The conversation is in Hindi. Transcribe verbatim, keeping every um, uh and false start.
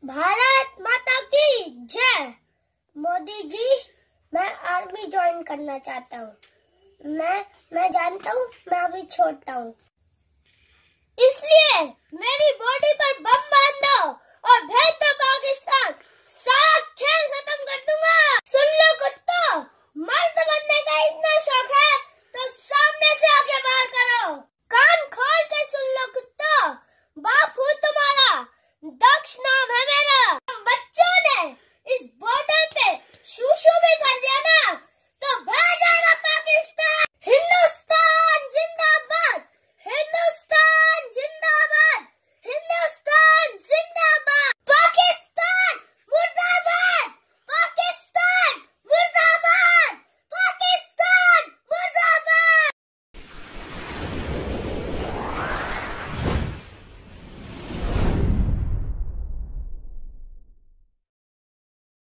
भारत माता की जय। मोदी जी, मैं आर्मी ज्वाइन करना चाहता हूँ। मैं मैं जानता हूँ मैं अभी छोटा हूँ, इसलिए मेरी बॉडी